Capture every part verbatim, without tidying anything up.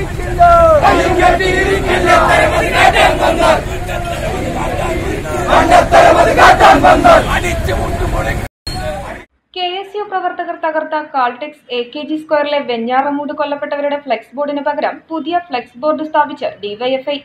K S U പ്രവർത്തകർ തകർത്ത Caltex A K G സ്ക്വയറിലെ വെഞ്ഞാറമൂട് കൊല്ലപ്പെട്ടവരുടെ ഫ്ലെക്സ് ബോർഡിന് പകരം പുതിയ ഫ്ലെക്സ് ബോർഡ് സ്ഥാപിച്ച് ഡിവൈഎഫ്ഐ.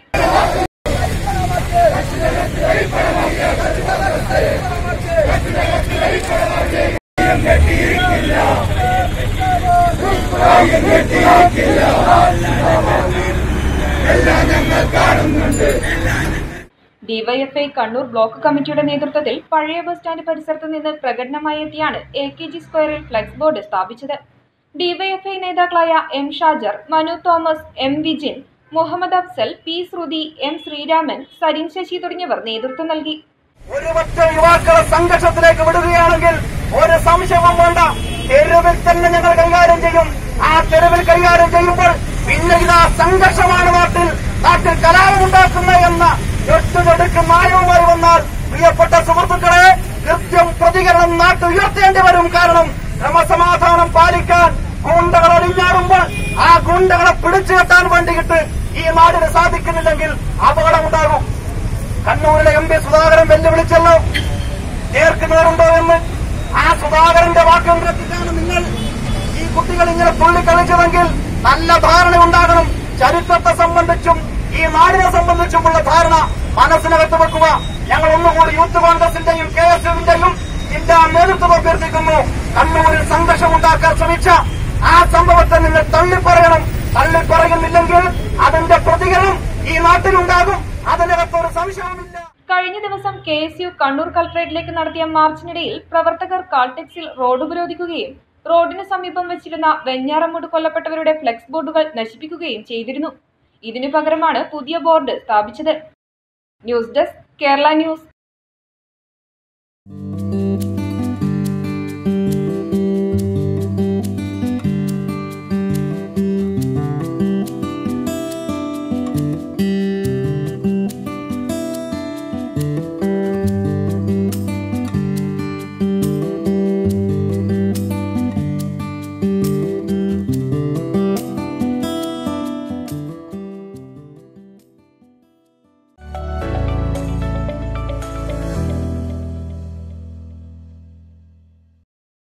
ഡിവൈഎഫ്ഐ കണ്ണൂർ ബ്ലോക്ക് കമ്മിറ്റിയുടെ നേതൃത്വത്തിൽ പഴയ ബസ് സ്റ്റാൻഡ് പരിസരത്ത് നിന്ന് പ്രകടനമായി എത്തിയാണ് എ കെ ജി സ്ക്വയറിൽ ഫ്ലെക്സ് ബോർഡ് സ്ഥാപിച്ചത്. ഡിവൈഎഫ്ഐ നേതാക്കളായ M Shajar, Manu Thomas, M Vijin, Muhammad Afsal, P Shruti, M Sreeraman, Sarin Sasi തുടങ്ങിയവർ നേതൃത്വം നൽകി. ഒരു പറ്റ യുവാക്കളെ സംഘർഷത്തിലേക്ക് വിടുകയാണെങ്കിൽ ഒരു സംശയവും വേണ്ട, തെരുവിൽ തന്നെ ഞങ്ങൾ കൈകാര്യം ചെയ്യും. ആ തെരുവിൽ കൈകാര്യം ചെയ്യുമ്പോൾ പിന്നെ ഇതാ സംഘർഷമാണ് നാട്ടിൽ നാട്ടിൽ കലാപമുണ്ടാക്കുന്ന എന്ന ഒട്ടുതൊടുക്ക് ന്യായവുമായി വന്നാൽ പ്രിയപ്പെട്ട സുഹൃത്തുക്കളെ, കൃത്യം പ്രതികരണം നാട്ടിൽ ഉയർത്തേണ്ടി വരും. കാരണം ക്രമസമാധാനം പാലിക്കാൻ ഗുണ്ടകൾ ഒഴിഞ്ഞാടുമ്പോൾ ആ ഗുണ്ടകളെ പിടിച്ചു കെട്ടാൻ വേണ്ടിയിട്ട് ഈ നാടിന് സാധിക്കുന്നില്ലെങ്കിൽ അപകടമുണ്ടാകും. കണ്ണൂരിലെ എം പി സുധാകരൻ വെല്ലുവിളിച്ചല്ലോ, നേർക്ക് നേരുണ്ടോ എന്ന്. ആ സുധാകരന്റെ വാക്കുകൾ എത്തിക്കാണ് നിങ്ങൾ ഈ കുട്ടികൾ ഇങ്ങനെ തുള്ളിക്കളിച്ചതെങ്കിൽ നല്ല ധാരണ ഉണ്ടാകണം. ചരിത്രത്തെ സംബന്ധിച്ചും ഈ നാടിനെ സംബന്ധിച്ചുമുള്ള ധാരണ മനസ്സിനകത്ത് വെക്കുക. ഞങ്ങൾ ഒന്നുകൂടി യൂത്ത് കോൺഗ്രസിന്റെയും കെ എസ് യുവിന്റെയും ജില്ലാ നേതൃത്വം അഭ്യർത്ഥിക്കുന്നു. കണ്ണൂരിൽ സംഘർഷമുണ്ടാക്കാൻ ശ്രമിച്ച ആ സംഭവത്തെ നിങ്ങൾ തള്ളിപ്പറയണം. തള്ളിപ്പറയുന്നില്ലെങ്കിൽ അതിന്റെ പ്രതികരണം ഈ നാട്ടിലുണ്ടാകും. അതിനകത്തൊരു സംശയവുമില്ല. കഴിഞ്ഞ ദിവസം കെ എസ് യു കണ്ണൂർ കളക്ടറേറ്റിലേക്ക് നടത്തിയ മാർച്ചിനിടയിൽ പ്രവർത്തകർ കാൾടെക്സിൽ റോഡ് ഉപരോധിക്കുകയും റോഡിന് സമീപം വെച്ചിരുന്ന വെഞ്ഞാറമൂട് കൊല്ലപ്പെട്ടവരുടെ ഫ്ലെക്സ് ബോർഡുകൾ നശിപ്പിക്കുകയും ചെയ്തിരുന്നു. ഇതിനു പകരമാണ് പുതിയ ബോർഡ് സ്ഥാപിച്ചത്. News desk Kerala news.